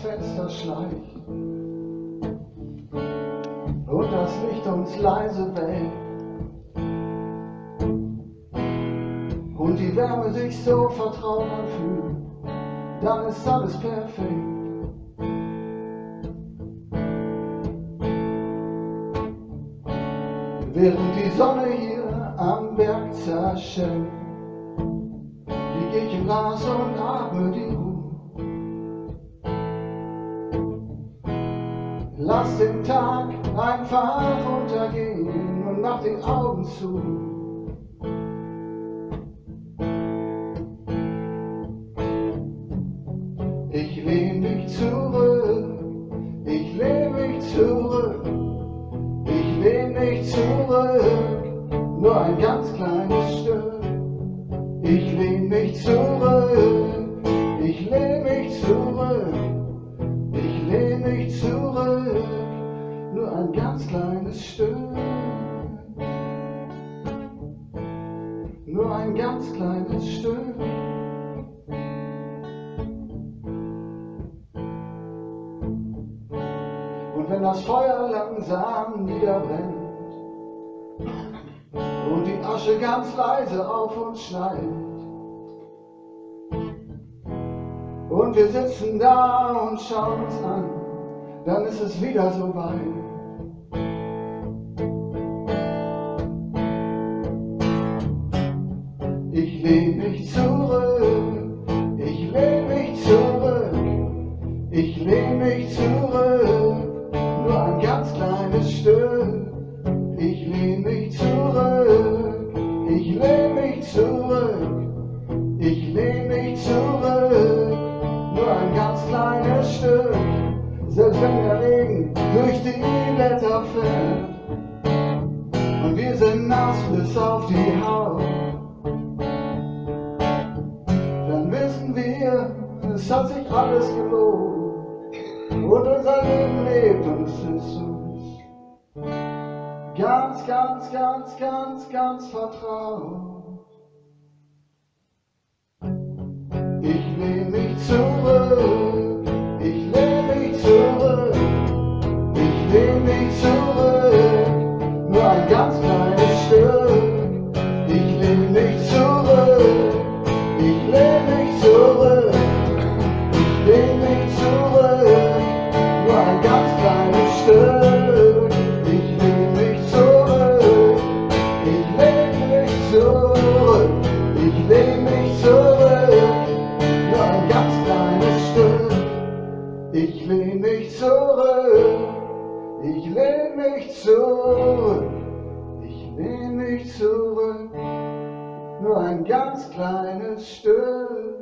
Fenster schleicht und das Licht uns leise wählt und die Wärme sich so vertraut anfühlt, dann ist alles perfekt. Während die Sonne hier am Berg zerschellt, lieg ich im Gras und atme die Ruhe. Lass den Tag einfach untergehen und mach die Augen zu. Ich lehn mich zurück, ich lehn mich zurück, ich lehn mich zurück, nur ein ganz kleines Stück. Ich lehn mich zurück, ich lehn mich zurück, ich lehn mich zurück, nur ein ganz kleines Stück. Nur ein ganz kleines Stück. Und wenn das Feuer langsam niederbrennt und die Asche ganz leise auf uns schneit und wir sitzen da und schauen uns an, dann ist es wieder so weit. Ich lehn mich zurück, ich lehn mich zurück, ich lehn mich zurück, nur ein ganz kleines Stück. Ich lehn mich zurück, ich lehn mich zurück, ich lehn mich zurück, nur ein ganz kleines Stück. Selbst wenn der Regen durch die Blätter fällt und wir sind nass bis auf die Haut, dann wissen wir, es hat sich alles gelohnt und unser Leben lebt und es ist uns ganz, ganz, ganz, ganz, ganz vertraut. Ich lehn mich zurück, ich lehn mich zurück, ich lehn mich zurück, nur ein ganz kleines Stück. Ich lehn mich zurück, ich lehn mich zurück, ich lehn mich zurück, nur ein ganz kleines Stück. Ich lehn mich zurück, ich lehn mich zurück, ich lehn mich zurück, nur ein ganz kleines Stück. Ich lehn mich zurück, ich lehn mich zurück, ich lehn mich zurück, nur ein ganz kleines Stück.